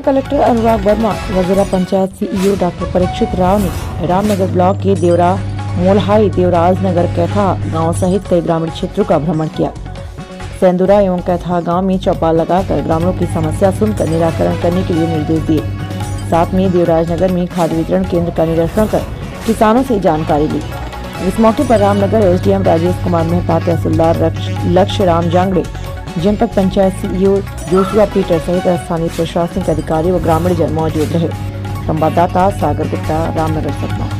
Collector अनुराग वर्मा व जिला panchayat CEO doctor Parikshit Rao ने रामनगर ब्लॉक के देवरा मोलहाई, देवराज नगर, कैथा गांव सहित कई ग्रामीण क्षेत्रों का भ्रमण किया। सेंदुरा एवं कैथा गांव में चौपाल लगाकर ग्रामीणों की समस्या सुनकर निराकरण करने के लिए निर्देश दिए। साथ में देवराज नगर में खाद वितरण केंद्र का निरीक्षण कर किसानों से जानकारी ली। इस मौके पर रामनगर एसडीएम राजेश कुमार मेहता, तहसीलदार लक्ष्य राम जांगड़े, जनपद पंचायत सीईओ जोशुआ पीटर सहित स्थानीय प्रशासनिक अधिकारी व ग्रामीण जन मौजूद रहे। संवाददाता सागर गुप्ता, रामनगर, सतना।